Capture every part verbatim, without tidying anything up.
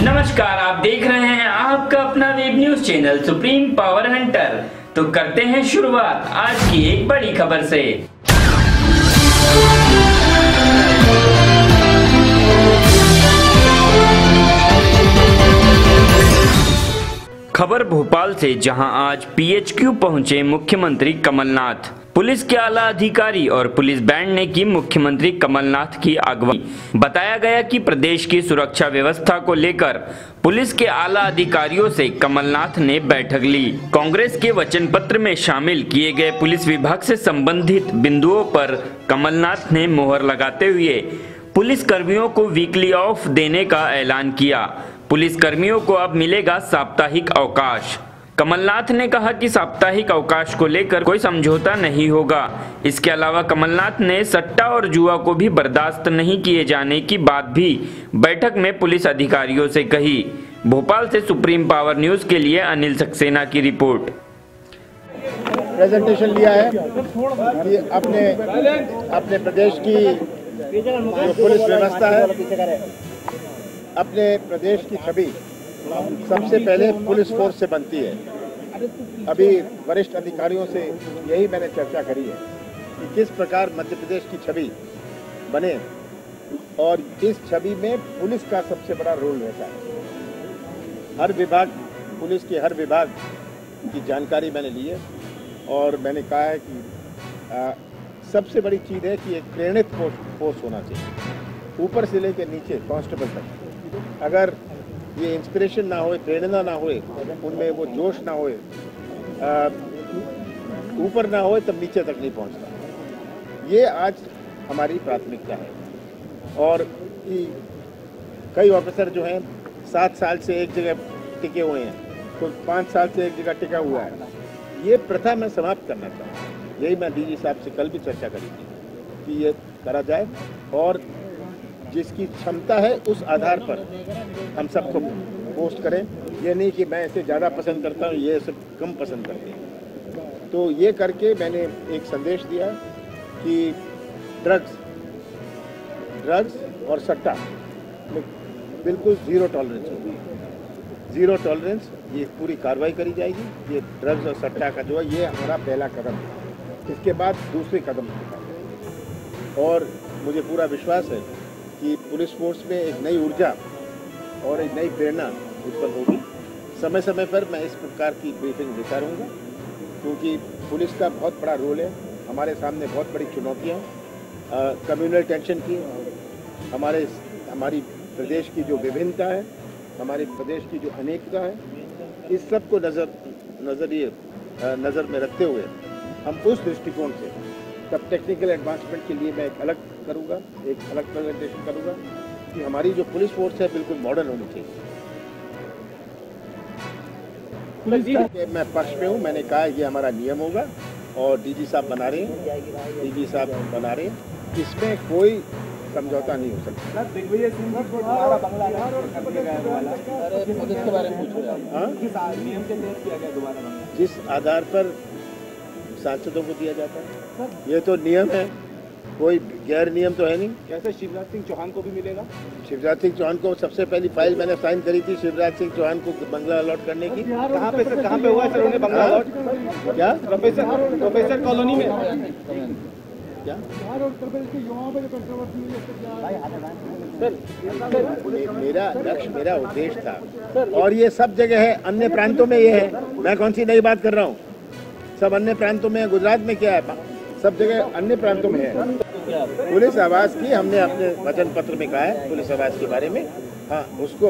नमस्कार, आप देख रहे हैं आपका अपना web news channel Supreme Power Hunter. तो करते हैं शुरुआत आज की एक बड़ी खबर से। खबर भोपाल से, जहां आज पीएचक्यू पहुंचे मुख्यमंत्री कमलनाथ। पुलिस के आला अधिकारी और पुलिस बैंड ने की मुख्यमंत्री कमलनाथ की अगवाई। बताया गया कि प्रदेश की सुरक्षा व्यवस्था को लेकर पुलिस के आला अधिकारियों से कमलनाथ ने बैठक ली। कांग्रेस के वचन पत्र में शामिल किए गए पुलिस विभाग से संबंधित बिंदुओं पर कमलनाथ ने मोहर लगाते हुए पुलिस कर्मियों को वीकली ऑफ देने का ऐलान किया। पुलिस कर्मियों को अब मिलेगा साप्ताहिक अवकाश। कमलनाथ ने कहा कि साप्ताहिक अवकाश को लेकर कोई समझौता नहीं होगा। इसके अलावा कमलनाथ ने सट्टा और जुआ को भी बर्दाश्त नहीं किए जाने की बात भी बैठक में पुलिस अधिकारियों से कही। भोपाल से सुप्रीम पावर न्यूज के लिए अनिल सक्सेना की रिपोर्ट। प्रेजेंटेशन लिया है कि अपने अपने प्रदेश की जो पुलिस व्यवस्था है, अपने प्रदेश की छवि सबसे पहले पुलिस फोर्स से बनती है। अभी वरिष्ठ अधिकारियों से यही मैंने चर्चा करी है कि किस प्रकार मध्य प्रदेश की छवि बने, और इस छवि में पुलिस का सबसे बड़ा रोल रहता है। हर विभाग, पुलिस के हर विभाग की जानकारी मैंने ली है और मैंने कहा है कि आ, सबसे बड़ी चीज़ है कि एक प्रेरित फोर्स, फोर्स होना चाहिए, ऊपर से लेकर नीचे कांस्टेबल तक। अगर ये इंस्पिरेशन ना होए, प्रेरणा ना होए, उनमें वो जोश ना होए, ऊपर ना होए, तब नीचे तक नहीं पहुंचता। ये आज हमारी प्राथमिकता है। और कई ऑफिसर जो हैं सात साल से एक जगह टिके हुए हैं, तो पाँच साल से एक जगह टिका हुआ है। ये प्रथा मैं समाप्त करना चाहता हूँ। यही मैं डीजी साहब से कल भी चर्चा करी थी कि ये करा जाए, और जिसकी क्षमता है उस आधार पर हम सबको पोस्ट करें। ये नहीं कि मैं इसे ज़्यादा पसंद करता हूँ, ये सब कम पसंद करते हैं। तो ये करके मैंने एक संदेश दिया कि ड्रग्स ड्रग्स और सट्टा में बिल्कुल ज़ीरो टॉलरेंस होगी। ज़ीरो टॉलरेंस, ये पूरी कार्रवाई करी जाएगी। ये ड्रग्स और सट्टा का जो है, ये हमारा पहला कदम है। इसके बाद दूसरे कदम, और मुझे पूरा विश्वास है कि पुलिस फोर्स में एक नई ऊर्जा और एक नई प्रेरणा उत्पन्न होगी। समय समय पर मैं इस प्रकार की ब्रीफिंग देता रहूँगा, क्योंकि पुलिस का बहुत बड़ा रोल है। हमारे सामने बहुत बड़ी चुनौतियाँ, कम्युनल टेंशन की, हमारे हमारी प्रदेश की जो विभिन्नता है, हमारे प्रदेश की जो अनेकता है, इस सब को नज़र नज़रिए नज़र में रखते हुए हम उस दृष्टिकोण से तब टेक्निकल एडवांसमेंट के लिए मैं एक अलग करूँगा, एक अलग प्रेजेंटेशन करूँगा कि हमारी जो पुलिस फोर्स है बिल्कुल मॉडर्न होनी चाहिए। पुलिस मैं पक्ष में हूँ। मैंने कहा ये हमारा नियम होगा और डीजी साहब बना रहे हैं, डीजी साहब बना रहे हैं, इसमें कोई समझौता नहीं हो सकता। जिस आधार पर सांसदों को दिया जाता है, ये तो नियम है, कोई गैर नियम तो है नहीं। कैसे शिवराज सिंह चौहान को भी मिलेगा? शिवराज सिंह चौहान को सबसे पहली फाइल मैंने साइन करी थी शिवराज सिंह चौहान को बंगला अलॉट करने की। कहाँ पे सर, कहाँ पे हुआ सर उन्हें बंगला अलॉट? क्या प्रोफेसर प्रोफेसर कॉलोनी में क्या सर, मेरा लक्ष्य, मेरा उद्देश्य था, और ये सब जगह है। अन्य प्रांतों में ये है, मैं कौन सी नई बात कर रहा हूँ। सब अन्य प्रांतों में, गुजरात में क्या है, सब जगह अन्य प्रांतों में है। पुलिस आवास की हमने अपने वचन पत्र में कहा है, पुलिस आवास के बारे में। हाँ, उसको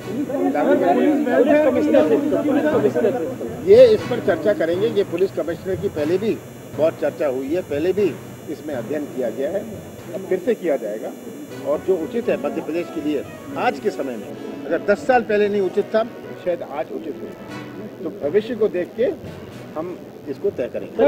ये इस पर चर्चा करेंगे। ये पुलिस कमिश्नर की पहले भी बहुत चर्चा हुई है, पहले भी इसमें अध्ययन किया गया है, अब फिर से किया जाएगा। और जो उचित है मध्य प्रदेश के लिए आज के समय में, अगर दस साल पहले नहीं उचित था, शायद आज उचित हो। तो भविष्य को देख के हम इसको तय करेंगे।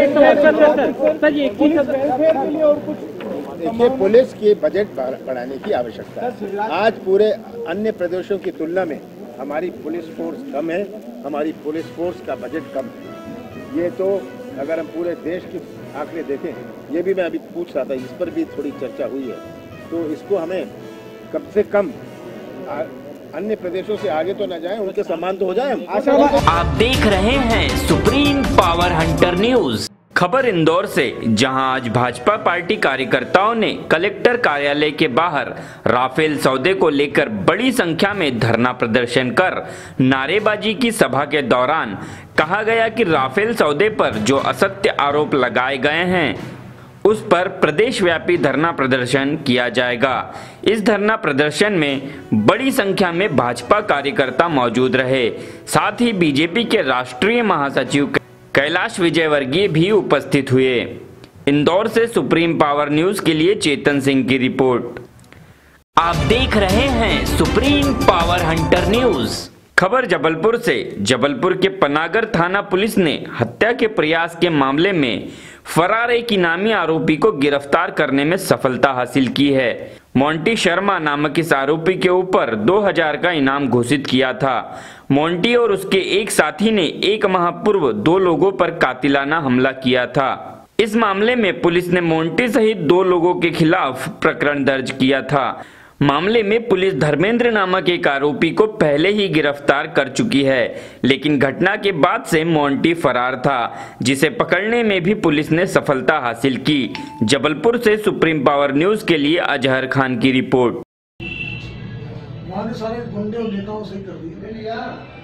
देखिए, पुलिस के बजट बढ़ाने की आवश्यकता है। आज पूरे अन्य प्रदेशों की तुलना में हमारी पुलिस फोर्स कम है, हमारी पुलिस फोर्स का बजट कम है। ये तो अगर हम पूरे देश के आंकड़े देखें, ये भी मैं अभी पूछ रहा था, इस पर भी थोड़ी चर्चा हुई है। तो इसको हमें कम से कम अन्य प्रदेशों से आगे तो न जाएं, उनके समान तो हो जाएं। आप देख रहे हैं सुप्रीम पावर हंटर न्यूज। खबर इंदौर से, जहां आज भाजपा पार्टी कार्यकर्ताओं ने कलेक्टर कार्यालय के बाहर राफेल सौदे को लेकर बड़ी संख्या में धरना प्रदर्शन कर नारेबाजी की। सभा के दौरान कहा गया कि राफेल सौदे पर जो असत्य आरोप लगाए गए हैं उस पर प्रदेश व्यापी धरना प्रदर्शन किया जाएगा। इस धरना प्रदर्शन में बड़ी संख्या में भाजपा कार्यकर्ता मौजूद रहे। साथ ही बीजेपी के राष्ट्रीय महासचिव कैलाश विजयवर्गीय भी उपस्थित हुए। इंदौर से सुप्रीम पावर न्यूज के लिए चेतन सिंह की रिपोर्ट। आप देख रहे हैं सुप्रीम पावर हंटर न्यूज। खबर जबलपुर से, जबलपुर के पनागर थाना पुलिस ने हत्या के प्रयास के मामले में फरार एक इनामी आरोपी को गिरफ्तार करने में सफलता हासिल की है। मोंटी शर्मा नामक इस आरोपी के ऊपर दो हजार का इनाम घोषित किया था। मोंटी और उसके एक साथी ने एक माह पूर्व दो लोगों पर कातिलाना हमला किया था। इस मामले में पुलिस ने मोंटी सहित दो लोगों के खिलाफ प्रकरण दर्ज किया था। मामले में पुलिस धर्मेंद्र नामक एक आरोपी को पहले ही गिरफ्तार कर चुकी है, लेकिन घटना के बाद से मोंटी फरार था, जिसे पकड़ने में भी पुलिस ने सफलता हासिल की। जबलपुर से सुप्रीम पावर न्यूज के लिए अजहर खान की रिपोर्ट। वहाँ के सारे गुंडे और नेताओं से कर दिया,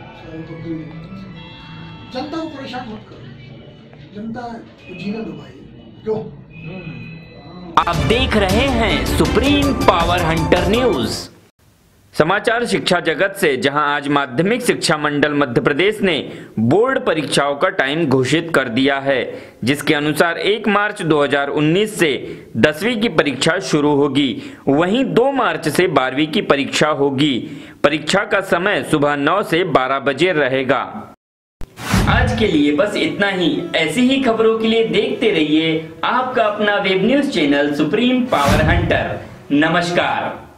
जनता को परेशान मत करो, जनता को जीने दो भाई। क्यों? आप देख रहे हैं सुप्रीम पावर हंटर न्यूज। समाचार शिक्षा जगत से, जहां आज माध्यमिक शिक्षा मंडल मध्य प्रदेश ने बोर्ड परीक्षाओं का टाइम घोषित कर दिया है, जिसके अनुसार एक मार्च दो हज़ार उन्नीस से दसवीं की परीक्षा शुरू होगी। वहीं दो मार्च से बारहवीं की परीक्षा होगी। परीक्षा का समय सुबह नौ से बारह बजे रहेगा। आज के लिए बस इतना ही। ऐसी ही खबरों के लिए देखते रहिए आपका अपना web news channel Supreme Power Hunter. नमस्कार।